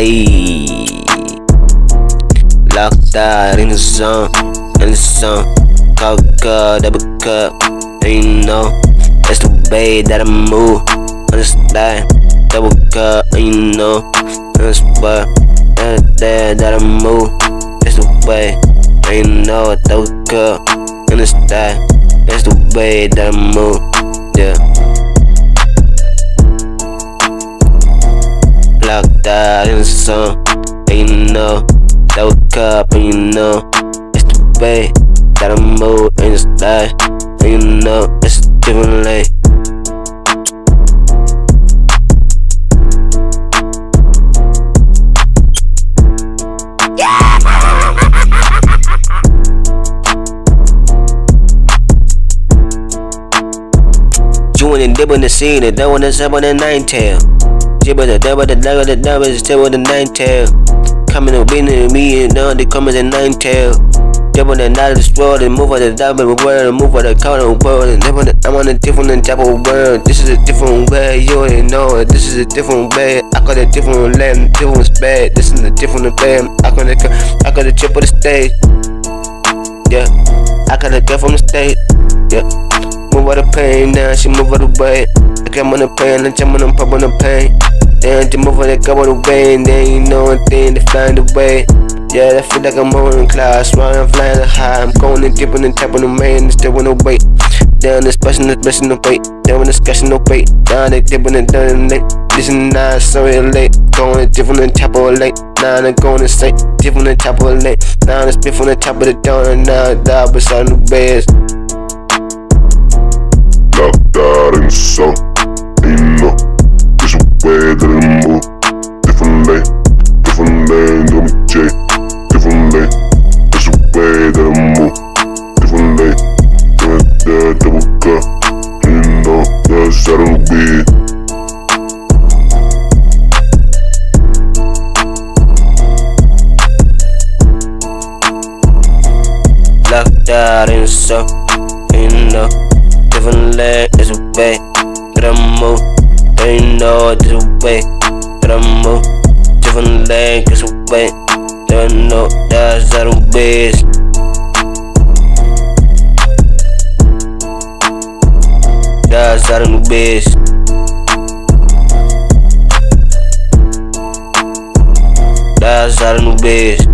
Ayy, locked out in the zone, Coca, double cup, and you know that's the way that I move. Understand, double cup, and you know that's the way that I move. That's the way, and you know double cup, understand, that's the way that I move. Yeah. Locked out in the sun, and you know, double cup, and you know, it's the way that I move in the sky, and you know, it's a different lane. You and the dip in the scene, the devil that's up on the nine tail. Jibber the devil, the devil is still with the nine tail. Coming to being me and now they come with the nine tail. Devil the night of the world, and move on the devil world, and move on the counter world, and devil I'm on a different type of world. This is a different way, you already know it. This is a different way. I got a different land, different spade. This is a different way. I got a chip on the stage. Yeah, I got a girl from the state. Yeah. Move out the pain, now she move out the way. I got on the pain, and jump on the pop on the pain. Then to move on the go out the way, and then you know one thing, they find a way. Yeah, I feel like I'm on in class, running, flying high. I'm going and dipping and tapping the main, and still with no weight. Down this special, no weight. Down with discussion, no weight. Down they dipping and done late. This is not so late. Going different and top of late. Now I'm going to say different and top of late. Now it's different on the top of the dawn, and now I die beside the beds. Locked out in the sun, and you know, there's a way that I move. Different lane, no me J. Different lane, there's a way that I move. Different lane, the double cup, and you know, that's how it'll be. Locked out in the sun, and you know, different lane is a way that I move. And you know there's a way that I move. Different lane is a way that I know that's how it is. That's how it is. That's how it is.